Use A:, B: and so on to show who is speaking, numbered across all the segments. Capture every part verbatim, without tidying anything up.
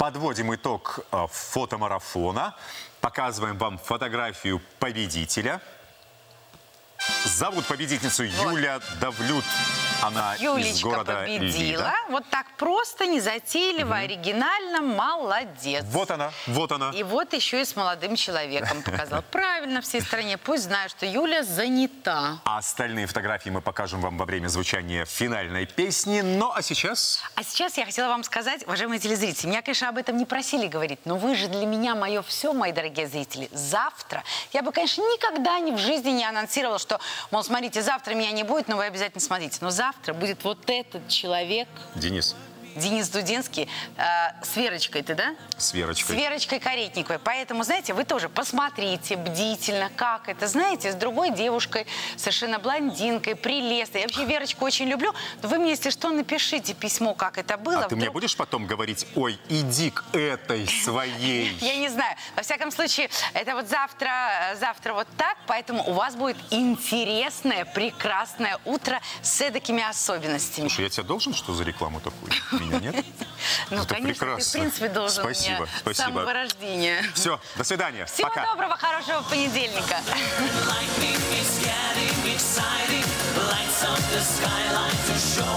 A: подводим итог фотомарафона. Показываем вам фотографию победителя. Зовут победительницу вот. Юля Давлют. Она
B: Юлечка
A: из города
B: победила.
A: Лида.
B: Вот так просто, незатейливо, угу. оригинально. Молодец.
A: Вот она, вот она.
B: И вот еще и с молодым человеком показала. Правильно всей стране. Пусть знают, что Юля занята.
A: А остальные фотографии мы покажем вам во время звучания финальной песни. Ну, а сейчас...
B: А сейчас я хотела вам сказать, уважаемые телезрители, меня, конечно, об этом не просили говорить, но вы же для меня мое все, мои дорогие зрители. Завтра я бы, конечно, никогда ни в жизни не анонсировала, что, мол, смотрите, завтра меня не будет, но вы обязательно смотрите. Но завтра будет вот этот человек.
A: Денис.
B: Денис Дудинский. Э, с Верочкой ты, да?
A: С Верочкой.
B: С Верочкой Каретниковой. Поэтому, знаете, вы тоже посмотрите бдительно, как это, знаете, с другой девушкой, совершенно блондинкой, прелестной. Я вообще Верочку очень люблю. Но вы мне, если что, напишите письмо, как это было.
A: А ты
B: Вдруг...
A: мне будешь потом говорить, ой, иди к этой своей?
B: Я не знаю. Во всяком случае, это вот завтра, завтра вот так, поэтому у вас будет интересное, прекрасное утро с эдакими особенностями.
A: Слушай, я тебя должен что за рекламу такую? Меня нет?
B: Ну,
A: это
B: конечно,
A: прекрасно.
B: ты, в принципе, должен
A: спасибо,
B: меня
A: спасибо.
B: с самого рождения.
A: Все, до свидания.
B: Всего
A: Пока.
B: доброго, хорошего понедельника.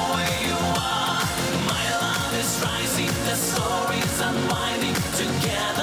C: Together